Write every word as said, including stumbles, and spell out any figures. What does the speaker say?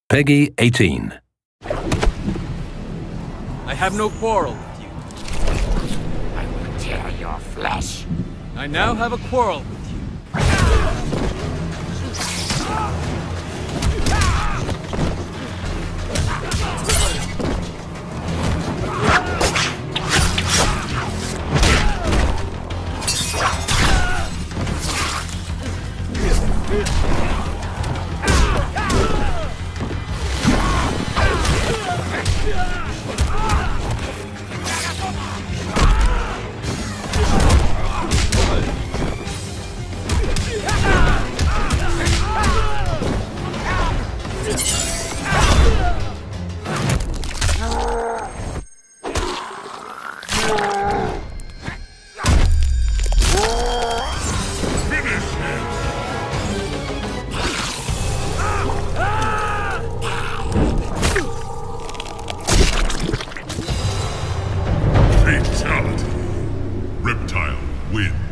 Peggy eighteen. I have no quarrel with you. I will tear your flesh. I now have a quarrel with you. Fatality. Reptile wins.